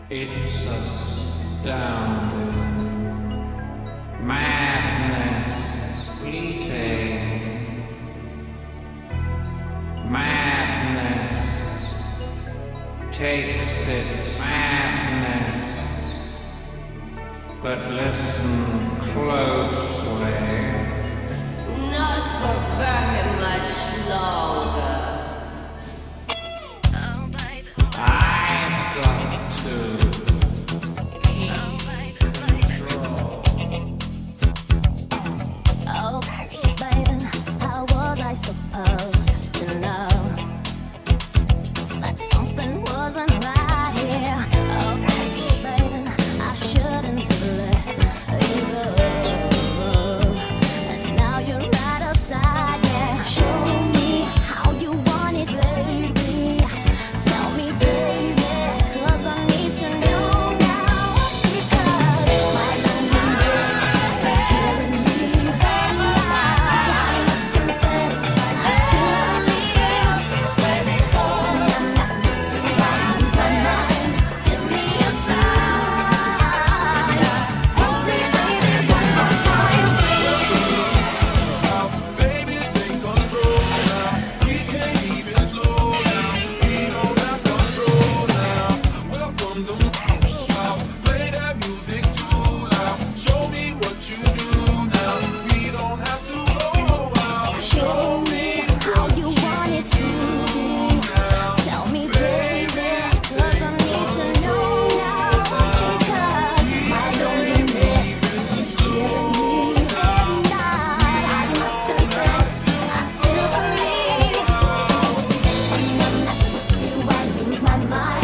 It's astounding. Madness fleeting. Madness takes its madness. But listen closely. Not for very much longer. I've got to keep control. Oh, baby, how was I supposed to know that something wasn't right here? Oh, baby, I shouldn't have let you go. And now you're right outside, yeah. Show me how you want it, baby. Tell me, baby, 'cause I need to know now. Because my loneliness is killing me. And I must confess, I still believe. When I'm not losing my mind, give me a sign. Hurry, baby, one more time. Baby, take control now. We can't even slow down. We don't have control now. Welcome to my house. Play that music too loud. Show me what you do now. We don't have to go out. Show me how you want it to. Tell me, baby, 'cause I need to know now. Because my loneliness is killing me. And I must confess, I still believe. When I'm not with you, I lose my mind.